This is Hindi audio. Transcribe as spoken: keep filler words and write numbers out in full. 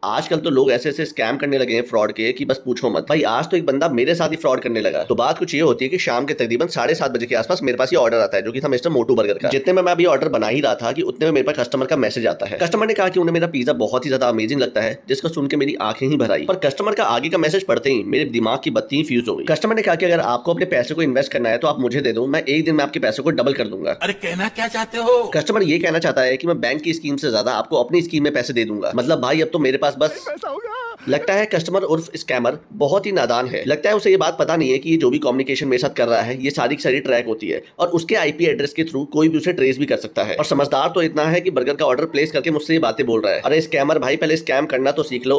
आजकल तो लोग ऐसे ऐसे स्कैम करने लगे हैं फ्रॉड के कि बस पूछो मत भाई। आज तो एक बंदा मेरे साथ ही फ्रॉड करने लगा। तो बात कुछ ये होती है कि शाम के तकरीबन साढ़े सात बजे के आसपास मेरे पास ये ऑर्डर आता है, जो कि था मिस्टर मोटू बर्गर का। जितने में मैं अभी ऑर्डर बना ही रहा था कि उतने में मेरे पास कस्टमर का मैसेज आता है। कस्टमर ने कहा कि उन्हें मेरा पिज्जा बहुत ही ज्यादा अमेजिंग लगता है, जिसको सुन के मेरी आंखें ही भर आई। पर कस्टमर का आगे का मैसेज पढ़ते ही मेरे दिमाग की बत्ती फ्यूज हो गई। कस्टमर ने कहा कि अगर आपको अपने पैसे को इन्वेस्ट करना है तो आप मुझे दे दो, मैं एक दिन में आपके पैसे को डबल कर दूंगा। अरे कहना क्या चाहते हो? कस्टमर ये कहना चाहता है कि मैं बैंक की स्कीम से ज्यादा आपको अपनी स्कीम में पैसे दे दूंगा। मतलब भाई अब तो मेरे पास बस पैसा होगा। लगता है कस्टमर उर्फ स्कैमर बहुत ही नादान है। लगता है उसे ये बात पता नहीं है कि ये जो भी कम्युनिकेशन मेरे साथ कर रहा है ये सारी की सारी ट्रैक होती है और उसके आईपी एड्रेस के थ्रू कोई भी उसे ट्रेस भी कर सकता है। और समझदार तो इतना है कि बर्गर का ऑर्डर प्लेस करके मुझसे ये बातें बोल रहा है। अरे स्कैमर भाई, पहले स्कैम करना तो सीख लो।